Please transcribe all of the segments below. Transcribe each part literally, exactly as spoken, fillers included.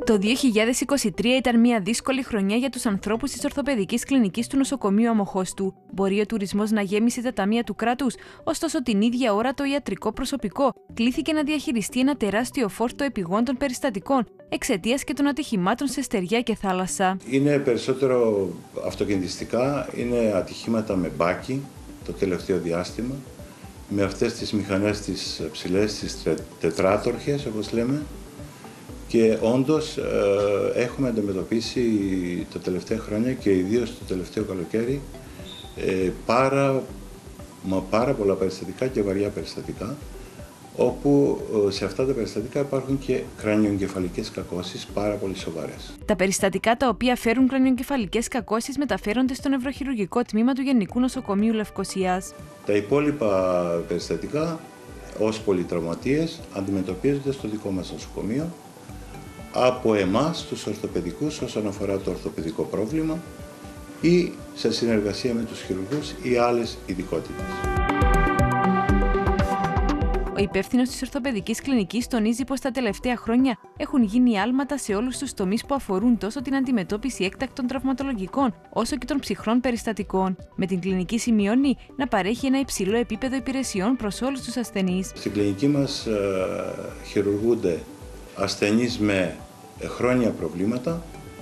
Το δύο χιλιάδες είκοσι τρία ήταν μια δύσκολη χρονιά για τους ανθρώπους της ορθοπαιδικής κλινικής του νοσοκομείου Αμοχώστου. Μπορεί ο τουρισμός να γέμισε τα ταμεία του κράτους, ωστόσο την ίδια ώρα το ιατρικό προσωπικό κλήθηκε να διαχειριστεί ένα τεράστιο φόρτο επιγόντων περιστατικών εξαιτίας και των ατυχημάτων σε στεριά και θάλασσα. Είναι περισσότερο αυτοκινητιστικά, είναι ατυχήματα με μπάκι το τελευταίο διάστημα, με αυτές τις μηχανές τις ψηλές, τις τετράτορχες όπως λέμε. Και όντως ε, έχουμε αντιμετωπίσει τα τελευταία χρόνια και ιδίως το τελευταίο καλοκαίρι ε, πάρα, μα πάρα πολλά περιστατικά και βαριά περιστατικά, όπου ε, σε αυτά τα περιστατικά υπάρχουν και κρανιοεγκεφαλικές κακώσεις πάρα πολύ σοβαρές. Τα περιστατικά τα οποία φέρουν κρανιοεγκεφαλικές κακώσεις μεταφέρονται στο νευροχειρουργικό τμήμα του Γενικού Νοσοκομείου Λευκωσίας. Τα υπόλοιπα περιστατικά ως πολυτραυματίες αντιμετωπίζονται στο δικό μας νοσοκομείο από εμάς, τους ορθοπαιδικούς, όσον αφορά το ορθοπαιδικό πρόβλημα ή σε συνεργασία με τους χειρουργούς ή άλλες ειδικότητες. Ο υπεύθυνος της ορθοπαιδικής κλινικής τονίζει πως τα τελευταία χρόνια έχουν γίνει άλματα σε όλους τους τομείς που αφορούν τόσο την αντιμετώπιση έκτακτων τραυματολογικών όσο και των ψυχρών περιστατικών. Με την κλινική σημειώνει να παρέχει ένα υψηλό επίπεδο υπηρεσιών προς όλους τους ασθενείς. Στην κλινική μας ε, χειρουργούνται ασθενείς με χρόνια προβλήματα,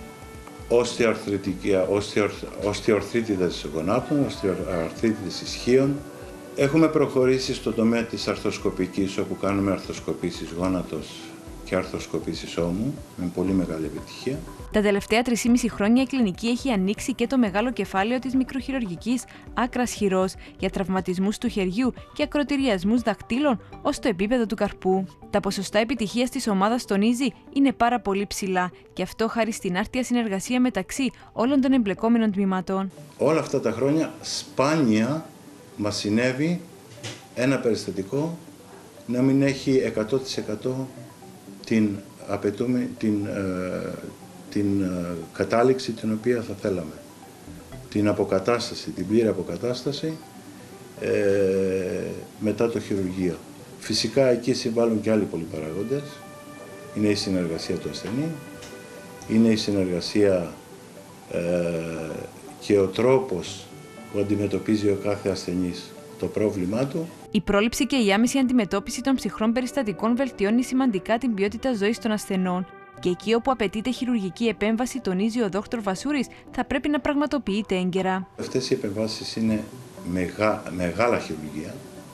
οστεοαρθρίτιδες γονάτων, οστεοαρθρίτιδες ισχύων. Έχουμε προχωρήσει στον τομέα της αρθροσκοπικής, όπου κάνουμε αρθροσκοπήσεις γόνατος και αρθροσκοπήσεις ώμου, με πολύ μεγάλη επιτυχία. Τα τελευταία τρία και μισό χρόνια η κλινική έχει ανοίξει και το μεγάλο κεφάλαιο της μικροχειρουργικής άκρας χειρός για τραυματισμούς του χεριού και ακροτηριασμούς δαχτύλων ως το επίπεδο του καρπού. Τα ποσοστά επιτυχίας της ομάδας, τονίζει, είναι πάρα πολύ ψηλά και αυτό χάρη στην άρτια συνεργασία μεταξύ όλων των εμπλεκόμενων τμήματων. Όλα αυτά τα χρόνια σπάνια μας συνέβη ένα περιστατικό να μην έχει εκατό τοις εκατό την απαιτούμε, την, ε, την ε, κατάληξη την οποία θα θέλαμε. Την αποκατάσταση, την πλήρη αποκατάσταση ε, μετά το χειρουργείο. Φυσικά εκεί συμβάλλουν και άλλοι πολλοί παραγόντες. Είναι η συνεργασία του ασθενή, είναι η συνεργασία ε, και ο τρόπος που αντιμετωπίζει ο κάθε ασθενής το πρόβλημά του. Η πρόληψη και η άμεση αντιμετώπιση των ψυχρών περιστατικών βελτιώνει σημαντικά την ποιότητα ζωής των ασθενών. Και εκεί όπου απαιτείται χειρουργική επέμβαση, τονίζει ο δόκτωρ Βασούρης, θα πρέπει να πραγματοποιείται έγκαιρα. Αυτές οι επεμβάσεις είναι μεγά, μεγάλα χειρουργία.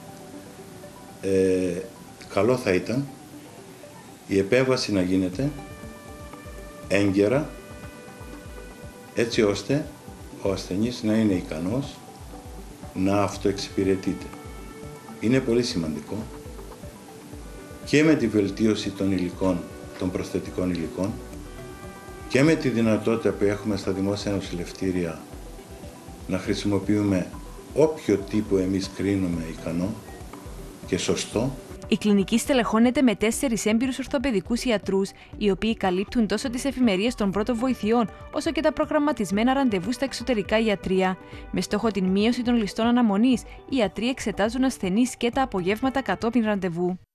Ε, καλό θα ήταν η επέμβαση να γίνεται έγκαιρα, έτσι ώστε ο ασθενής να είναι ικανός να αυτοεξυπηρετείται. Είναι πολύ σημαντικό και με τη βελτίωση των υλικών, των προσθετικών υλικών και με τη δυνατότητα που έχουμε στα δημόσια νοσηλευτήρια να χρησιμοποιούμε όποιο τύπο εμείς κρίνουμε ικανό και σωστό. Η κλινική στελεχώνεται με τέσσερις έμπειρους ορθοπαιδικούς ιατρούς, οι οποίοι καλύπτουν τόσο τις εφημερίες των πρώτων βοηθειών, όσο και τα προγραμματισμένα ραντεβού στα εξωτερικά ιατρεία. Με στόχο την μείωση των ληστών αναμονής, οι ιατροί εξετάζουν ασθενείς και τα απογεύματα κατόπιν ραντεβού.